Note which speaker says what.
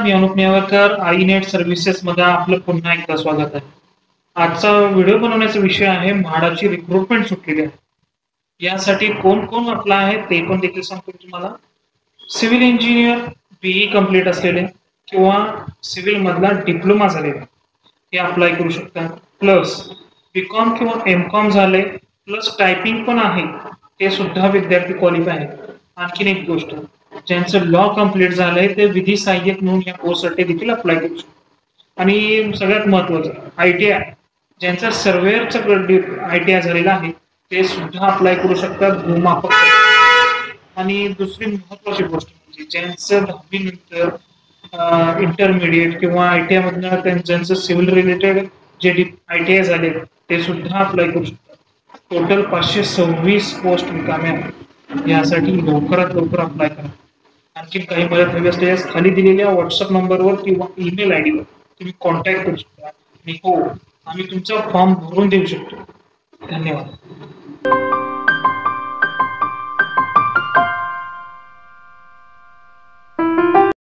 Speaker 1: मी Anup Newalkar, iNet services मध्ये आपलं पुन्हा एकदा स्वागत आहे. आजचा व्हिडिओ बनवण्याचा विषय आहे म्हाडाची रिक्रुटमेंट सुटलेली आहे. यासाठी कोण कोण आपला आहे ते पण देखील सांगतो तुम्हाला. सिव्हिल इंजिनियर बीई कंप्लीट असलेले किंवा सिव्हिल मधला डिप्लोमा झालेले हे अप्लाय करू शकतात. प्लस बीकॉम किंवा एमकॉम झाले प्लस टायपिंग पण आहे ते सुद्धा विद्यार्थी क्वालिफाय आहेत. आणखीन एक गोष्ट, ज्यांचं लॉ कम्प्लीट झालंय ते विधी सहाय्यक म्हणून या कोर्ससाठी देखील अप्लाय करू शकतो. आणि सगळ्यात महत्वाचं आयटीआय, ज्यांचा सर्वेअरचं आयटीआय झालेला आहे ते सुद्धा अप्लाय करू शकतात भूमापक. आणि दुसरी महत्वाची गोष्ट म्हणजे ज्यांचं 10वी नंतर इंटरमिडिएट किंवा आयटीआय मधनं ज्यांचं सिव्हिल रिलेटेड जे आयटीआय झाले ते सुद्धा अप्लाय करू शकतात. टोटल 526 पोस्ट रिकाम्या आहेत. यासाठी लवकरात लवकर अप्लाय करा. आणखी काही मदत हवी असल्यास खाली दिलेल्या व्हॉट्सअप नंबरवर किंवा ईमेल आयडीवर तुम्ही कॉन्टॅक्ट करू शकता. आणि हो, आम्ही तुमचा फॉर्म भरून देऊ शकतो. धन्यवाद.